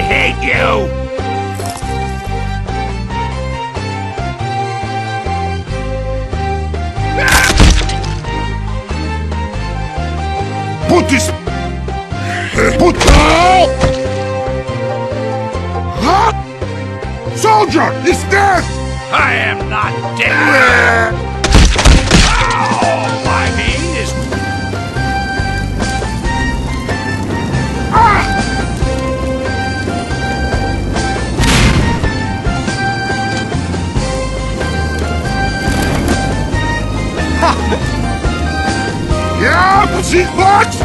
hate you! Put this... Put... Soldier! He's dead! I am not dead! Oh, my pain is... Yeah, machine box!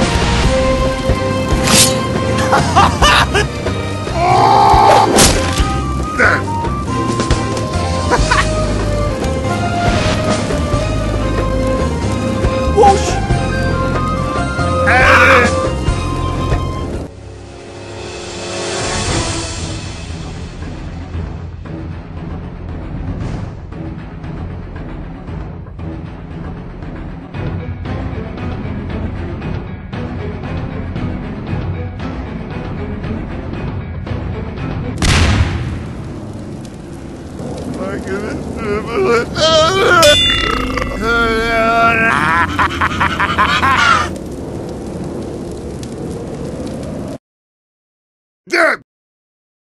Dead! Whoosh! My goodness.